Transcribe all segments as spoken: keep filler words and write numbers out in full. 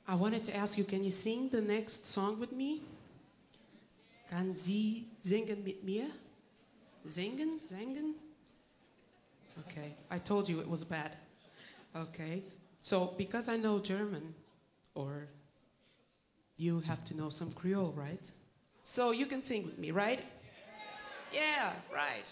I wanted to ask you, can you sing the next song with me? Kann Sie singen mit mir? Singen? Singen? Okay, I told you it was bad. Okay, so because I know German, or you have to know some Creole, right? So you can sing with me, right? Yeah, right.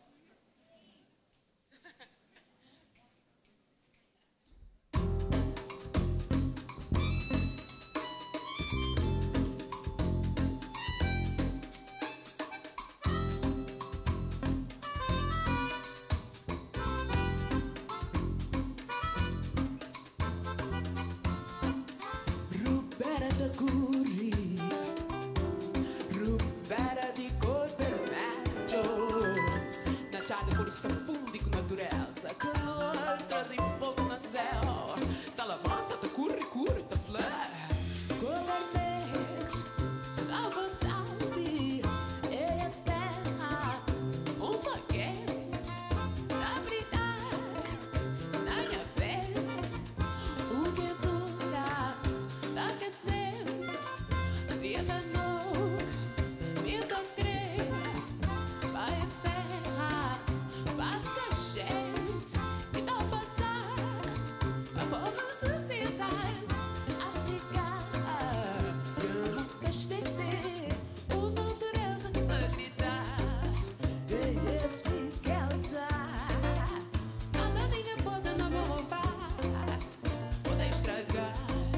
Rubera di corpo e maggio, Nacciate con questa fundi con natureza, calor trazem fogo na céu, tá levanta, tá curri, curri, tá flor. Government, salva, salve, es terra, um só quente, na brilhar, na minha pele, o que dura, tá aquecendo, vida nova, vida crer, vai esperar, passa gente, e não passar, a forma sociedade, África, eu estender, o natureza que lhe dá, e este causa, nada ninguém pode não roubar, pode estragar.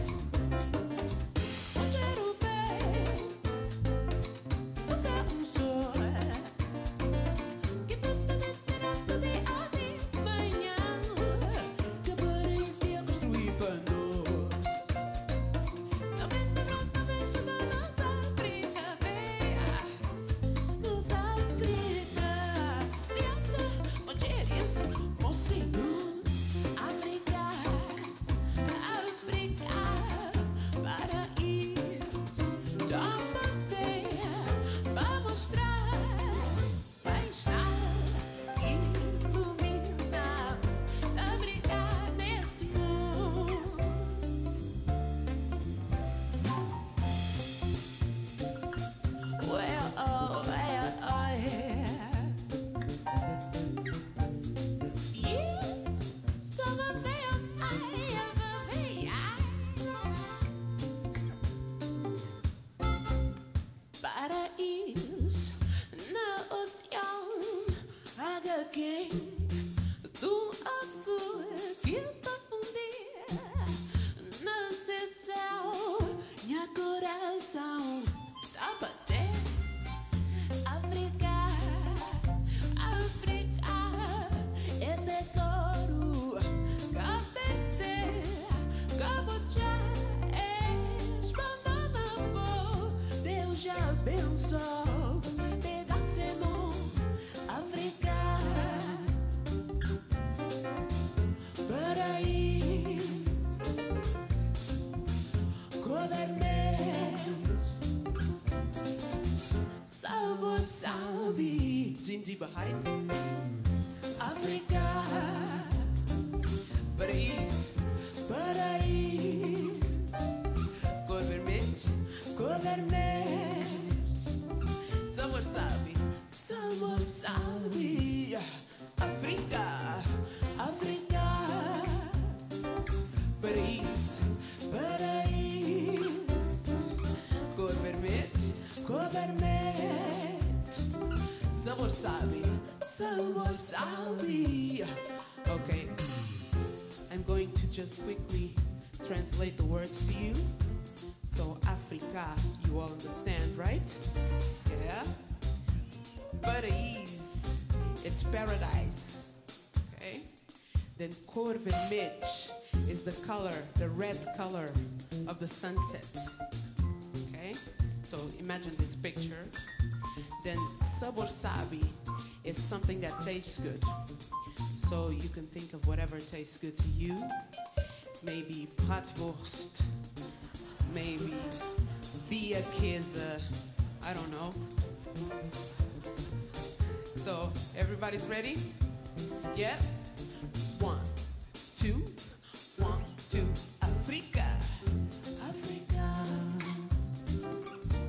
Paraíso no oceano, água quente do azul que tá fundir nesse céu, minha coração tá bater. África, África, esse tesouro, Cabete, Cabochá, Deus já abençoou, pedaço África, paraíso, cor vermelho, sabor sabe, sind Sie bereit? África, paraíso, paraíso, cor vermelho, cor vermelho, sabor sabe, sabor sabe, África, África, paraíso, paraíso, cor vermelho, cor vermelho, sabor sabe, sabor sabe. Okay, I'm going to just quickly translate the words to you. So Africa, you all understand, right? Yeah. Paraíso, it's paradise. Okay. Then cor vermelho is the color, the red color of the sunset. Okay. So imagine this picture. Then sabor sabe is something that tastes good. So you can think of whatever tastes good to you. Maybe bratwurst. Maybe Bierkäse, I don't know. So, everybody's ready? Yeah? One, two, one, two, Africa,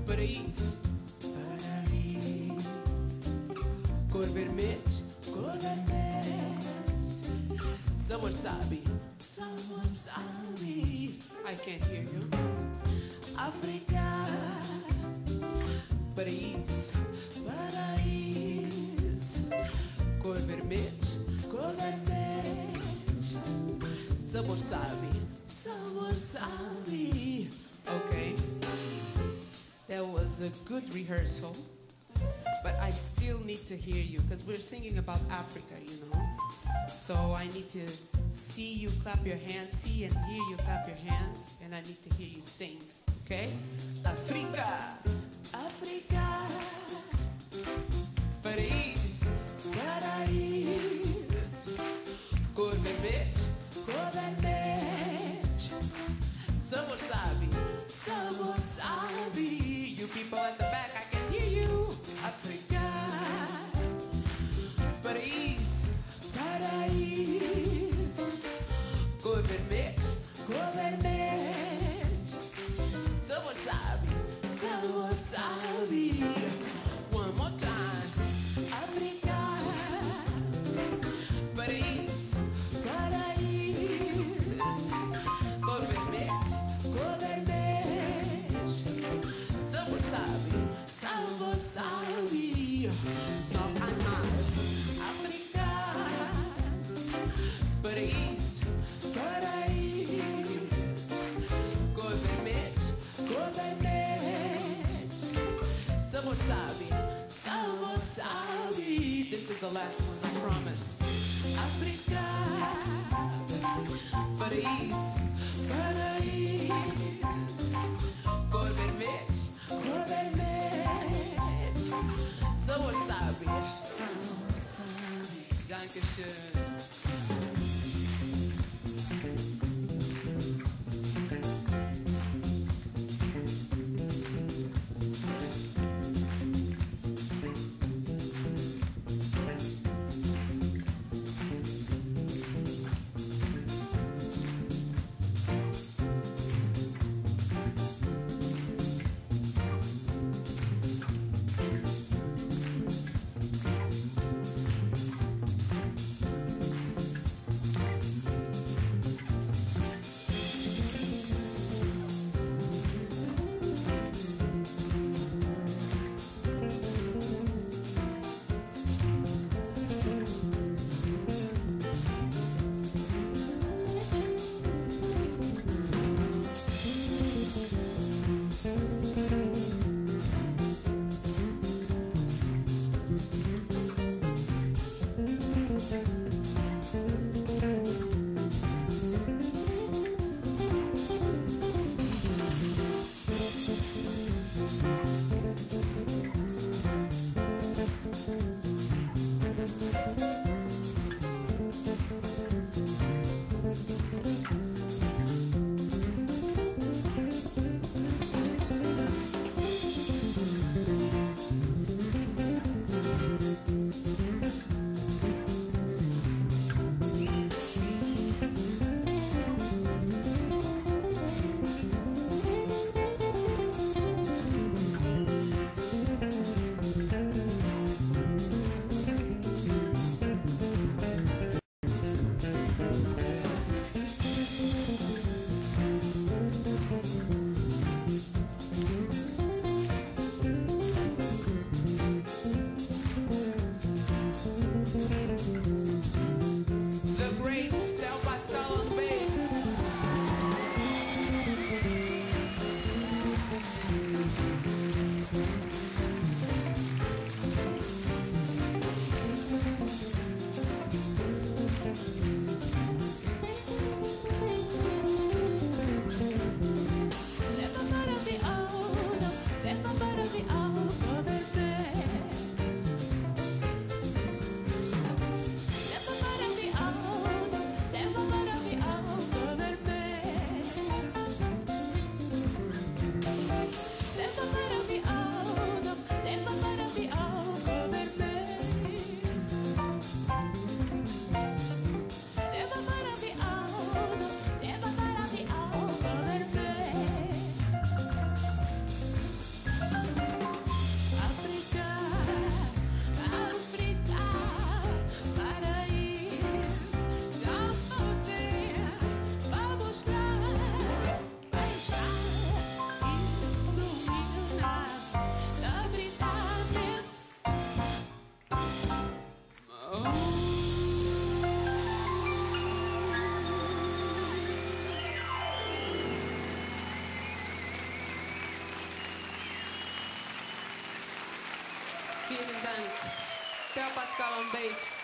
Paraíso. Paraíso. Cor vermelho. Cor vermelho. Sabor sabe. Sabor sabe. I can't hear you. África. Paraíso. Paraíso. Cor vermelho. Cor vermelho. Sabor sabe. Sabor sabe. Okay. That was a good rehearsal. But I still need to hear you because we're singing about Africa, you know. So I need to see you clap your hands, see and hear you clap your hands, and I need to hear you sing, okay? Africa, Africa, Paris, Paris, cor vermelho, cor vermelho, sabor sabe, sabor sabe. You people at the back, I can hear you. Africa, Paris, Paris, cor vermelho, cor vermelho, sabor sabe, sabor sabe. One more time. Africa, Paris, Paris, cor vermelho, cor vermelho, sabor sabe, sabor sabe. Now I'm not. Africa, Paris, Paris, cor vermelho, cor vermelho, sabor sabe, sabor sabe. This is the last one, I promise. Africa, Paris, Paris, cor vermelho, cor vermelho, sabor sabe, sabor sabe. Dankeschön. Pascal on bass.